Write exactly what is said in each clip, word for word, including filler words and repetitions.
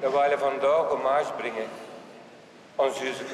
We willen vandaag hommage brengen aan Juzeke.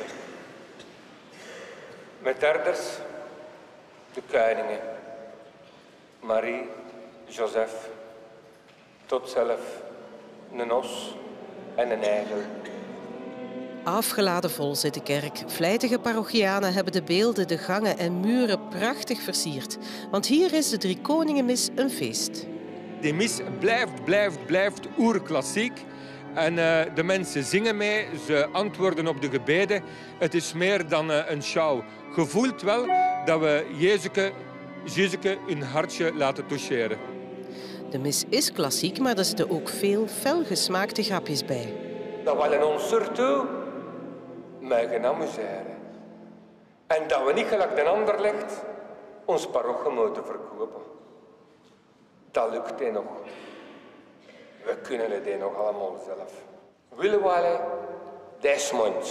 Met herders, de koningen, Marie, Joseph, tot zelf een os en een eigel. Afgeladen vol zit de kerk. Vlijtige parochianen hebben de beelden, de gangen en muren prachtig versierd. Want hier is de Driekoningenmis een feest. Die mis blijft, blijft, blijft oerklassiek. En uh, de mensen zingen mee, ze antwoorden op de gebeden. Het is meer dan uh, een show. Je voelt wel dat we Jezeke, Jezeke hun hartje laten toucheren. De mis is klassiek, maar er zitten ook veel felgesmaakte grapjes bij. Dat we ons ertoe mogen amuseren. En dat we niet gelijk de ander legt ons parochie moeten verkopen. Dat lukt hij nog. We kunnen het nog allemaal zelf. Willen we alle desmond.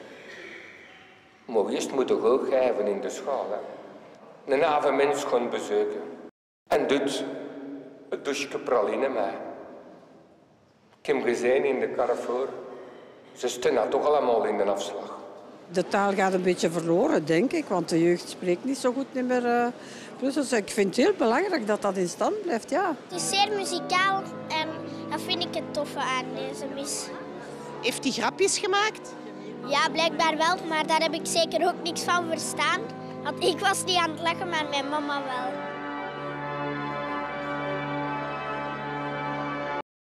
Maar eerst moeten we ook geven in de school. Hè. Een avondmens gaan bezoeken. En doet het douche praline mee. Ik heb gezien in de Carrefour. Ze staan toch allemaal in de afslag. De taal gaat een beetje verloren, denk ik, want de jeugd spreekt niet zo goed meer. Uh, dus ik vind het heel belangrijk dat dat in stand blijft, ja. Het is zeer muzikaal en dat vind ik het toffe aan deze mis. Heeft hij grapjes gemaakt? Ja, blijkbaar wel, maar daar heb ik zeker ook niks van verstaan. Want ik was niet aan het lachen, maar mijn mama wel.